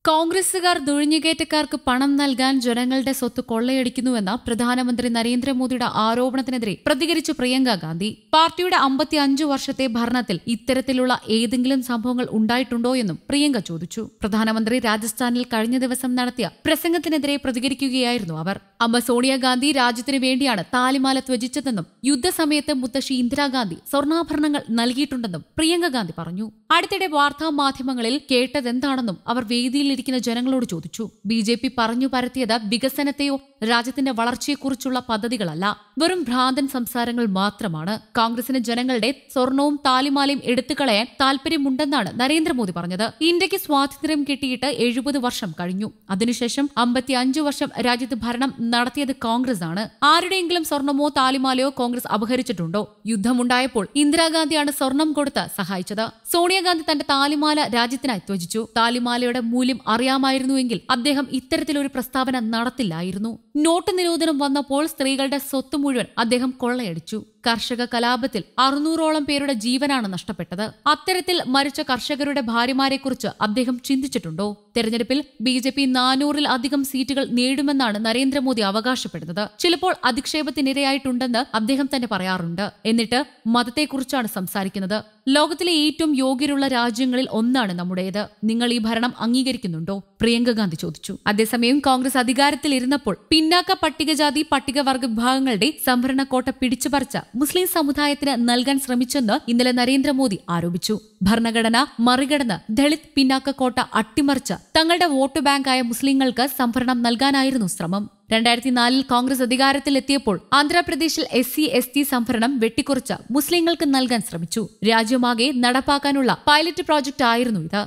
കോൺഗ്രസുകാർ നുഴഞ്ഞുകയറ്റക്കാർക്ക് പണം നൽകാൻ ജനങ്ങളുടെ സ്വത്ത് കൊള്ളയടിക്കുന്നുവെന്ന പ്രധാനമന്ത്രി നരേന്ദ്രമോദിയുടെ ആരോപണത്തിനെതിരെ പ്രതികരിച്ചു പ്രിയങ്ക ഗാന്ധി. പാർട്ടിയുടെ 55 വർഷത്തെ ഭരണത്തിൽ ഇത്തരത്തിലുള്ള ഏതെങ്കിലും സംഭവങ്ങൾ ഉണ്ടായിട്ടുണ്ടോ എന്നും പ്രിയങ്ക ചോദിച്ചു. പ്രധാനമന്ത്രി രാജസ്ഥാനിൽ കഴിഞ്ഞ ദിവസം നടത്തിയ പ്രസംഗത്തിനെതിരെ പ്രതികരിക്കുകയായിരുന്നു അവർ. അമ്മ സോണിയാഗാന്ധി രാജ്യത്തിനു വേണ്ടിയാണ് താലിമാല ത്വജിച്ചതെന്നും യുദ്ധസമയത്ത് മുത്തശ്ശി ഇന്ദിരാഗാന്ധി സ്വർണ്ണാഭരണങ്ങൾ നൽകിയിട്ടുണ്ടെന്നും പ്രിയങ്ക ഗാന്ധി പറഞ്ഞു. അടുത്തിടെ വാർത്താ മാധ്യമങ്ങളിൽ കേട്ടതെന്താണെന്നും അവർ വേദിയിലിരിക്കുന്ന ജനങ്ങളോട് ചോദിച്ചു. ബിജെപി പറഞ്ഞു പരത്തിയത് വികസനത്തെയോ രാജ്യത്തിന്റെ വളർച്ചയെക്കുറിച്ചുള്ള പദ്ധതികളല്ല, വെറും ഭ്രാന്തൻ സംസാരങ്ങൾ മാത്രമാണ്. കോൺഗ്രസിന് ജനങ്ങളുടെ സ്വർണവും താലിമാലയും എടുത്തുകളയാൻ താൽപര്യമുണ്ടെന്നാണ് നരേന്ദ്രമോദി പറഞ്ഞത്. ഇന്ത്യക്ക് സ്വാതന്ത്ര്യം കിട്ടിയിട്ട് 70 വർഷം കഴിഞ്ഞു. അതിനുശേഷം 55 വർഷം രാജ്യത്ത് ഭരണം നടത്തിയത് കോൺഗ്രസ് ആണ്. ആരുടെയെങ്കിലും സ്വർണമോ താലിമാലയോ കോൺഗ്രസ് അപഹരിച്ചിട്ടുണ്ടോ? യുദ്ധമുണ്ടായപ്പോൾ ഇന്ദിരാഗാന്ധിയാണ് സ്വർണം കൊടുത്ത് സഹായിച്ചത്. സോണിയാഗാന്ധി തന്റെ താലിമാല രാജ്യത്തിനായി ത്വജിച്ചു. താലിമാലയുടെ മൂല്യം അറിയാമായിരുന്നുവെങ്കിൽ അദ്ദേഹം ഇത്തരത്തിലൊരു പ്രസ്താവന നടത്തില്ലായിരുന്നു. നോട്ട് നിരോധനം വന്നപ്പോൾ സ്ത്രീകളുടെ സ്വത്ത് മുഴുവൻ അദ്ദേഹം കൊള്ളയടിച്ചു. കർഷക കലാപത്തിൽ 600ഓളം പേരുടെ ജീവനാണ് നഷ്ടപ്പെട്ടത്. അത്തരത്തിൽ മരിച്ച കർഷകരുടെ ഭാര്യമാരെക്കുറിച്ച് അദ്ദേഹം ചിന്തിച്ചിട്ടുണ്ടോ? തെരഞ്ഞെടുപ്പിൽ ബിജെപി 400-ൽ അധികം സീറ്റുകൾ നേടുമെന്നാണ് നരേന്ദ്രമോദി അവകാശപ്പെടുന്നത്. ചിലപ്പോൾ അധിക്ഷേപത്തിനിരയായിട്ടുണ്ടെന്ന് അദ്ദേഹം തന്നെ പറയാറുണ്ട്. എന്നിട്ട് മതത്തെക്കുറിച്ചാണ് സംസാരിക്കുന്നത്. ലോകത്തിലെ ഏറ്റവും യോഗ്യരുള്ള രാജ്യങ്ങളിൽ ഒന്നാണ് നമ്മുടേത്. നിങ്ങൾ ഈ ഭരണം അംഗീകരിക്കുന്നുണ്ടോ? പ്രിയങ്ക ഗാന്ധി ചോദിച്ചു. അതേസമയം കോൺഗ്രസ് അധികാരത്തിൽ ഇരുന്നപ്പോൾ പിന്നാക്ക പട്ടികജാതി പട്ടികവർഗ വിഭാഗങ്ങളുടെ സംവരണ കോട്ട പിടിച്ചുപറിച്ച മുസ്ലിം സമുദായത്തിന് നൽകാൻ ശ്രമിച്ചെന്ന് ഇന്നലെ നരേന്ദ്രമോദി ആരോപിച്ചു. ഭരണഘടന മറികടന്ന് ദളിത് പിന്നാക്ക കോട്ട അട്ടിമറിച്ച തങ്ങളുടെ വോട്ട് ബാങ്കായ മുസ്ലിങ്ങൾക്ക് സംവരണം നൽകാനായിരുന്നു ശ്രമം. 2004-ൽ കോൺഗ്രസ് അധികാരത്തിലെത്തിയപ്പോൾ ആന്ധ്രാപ്രദേശിൽ SC/ST സംവരണം വെട്ടിക്കുറച്ച് മുസ്ലിങ്ങൾക്ക് നൽകാൻ ശ്രമിച്ചു. രാജ്യമാകെ നടപ്പാക്കാനുള്ള പൈലറ്റ് പ്രോജക്ട് ആയിരുന്നു ഇത്.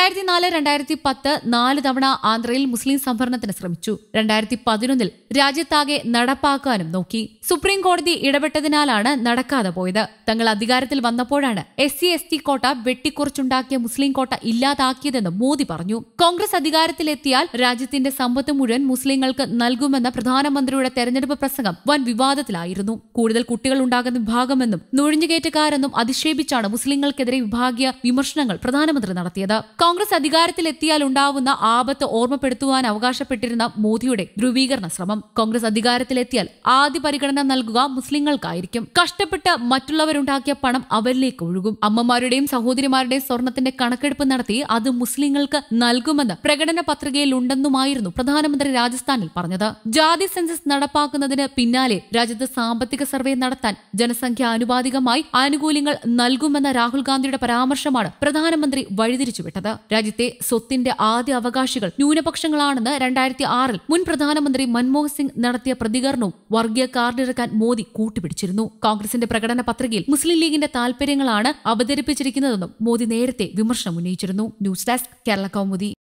2004-2010 4 തവണ ആന്ധ്രയിൽ മുസ്ലിം സംവരണത്തിന് ശ്രമിച്ചു. 2011-ൽ രാജ്യത്താകെ നടപ്പാക്കാനും നോക്കി. സുപ്രീം കോടതി ഇടപെട്ടതിനാലാണ് നടക്കാതെ പോയത്. തങ്ങൾ അധികാരത്തിൽ വന്നപ്പോഴാണ് SC/ST കോട്ട വെട്ടിക്കുറച്ചുണ്ടാക്കിയ മുസ്ലിം കോട്ട ഇല്ലാതാക്കിയതെന്ന് മോദി പറഞ്ഞു. കോൺഗ്രസ് അധികാരത്തിലെത്തിയാൽ രാജ്യത്തിന്റെ സമ്പത്ത് മുഴുവൻ മുസ്ലിങ്ങൾക്ക് നൽകുമെന്ന പ്രധാനമന്ത്രിയുടെ തെരഞ്ഞെടുപ്പ് പ്രസംഗം വൻ വിവാദത്തിലായിരുന്നു. കൂടുതൽ കുട്ടികൾ ഉണ്ടാകുന്ന വിഭാഗമെന്നും നുഴഞ്ഞുകയറ്റക്കാരെന്നും അധിക്ഷേപിച്ചാണ് മുസ്ലിങ്ങൾക്കെതിരെ വിഭാഗീയ വിമർശനങ്ങൾ പ്രധാനമന്ത്രി നടത്തിയത്. കോൺഗ്രസ് അധികാരത്തിലെത്തിയാൽ ഉണ്ടാവുന്ന ആപത്ത് ഓർമ്മപ്പെടുത്തുവാൻ അവകാശപ്പെട്ടിരുന്ന മോദിയുടെ ധ്രുവീകരണ ശ്രമം. കോൺഗ്രസ് അധികാരത്തിലെത്തിയാൽ ആദ്യ പരിഗണന നൽകുക മുസ്ലിങ്ങൾക്കായിരിക്കും. കഷ്ടപ്പെട്ട് മറ്റുള്ളവരുണ്ടാക്കിയ പണം അവരിലേക്ക് ഒഴുകും. അമ്മമാരുടെയും സഹോദരിമാരുടെയും സ്വർണത്തിന്റെ കണക്കെടുപ്പ് നടത്തി അത് മുസ്ലിങ്ങൾക്ക് നൽകുമെന്ന് പ്രകടന പത്രികയിലുണ്ടെന്നുമായിരുന്നു പ്രധാനമന്ത്രി രാജസ്ഥാനിൽ പറഞ്ഞത്. ജാതി സെൻസസ് നടപ്പാക്കുന്നതിന് പിന്നാലെ രാജ്യത്ത് സാമ്പത്തിക സർവേ നടത്താൻ ജനസംഖ്യ ആനുപാതികമായി ആനുകൂല്യങ്ങൾ നൽകുമെന്ന രാഹുൽ ഗാന്ധിയുടെ പരാമർശമാണ് പ്രധാനമന്ത്രി വഴിതിരിച്ചുവിട്ടത്. രാജ്യത്തെ സ്വത്തിന്റെ ആദ്യ അവകാശികൾ ന്യൂനപക്ഷങ്ങളാണെന്ന് 2006-ൽ മുൻ പ്രധാനമന്ത്രി മൻമോഹൻ സിംഗ് നടത്തിയ പ്രതികരണവും വർഗീയ കാർഡിറക്കാൻ മോദി കൂട്ടുപിടിച്ചിരുന്നു. കോൺഗ്രസിന്റെ പ്രകടന പത്രികയിൽ മുസ്ലിം ലീഗിന്റെ താൽപര്യങ്ങളാണ് അവതരിപ്പിച്ചിരിക്കുന്നതെന്നും മോദി നേരത്തെ വിമർശനം ഉന്നയിച്ചിരുന്നു. News desk Kerala Kaumudi.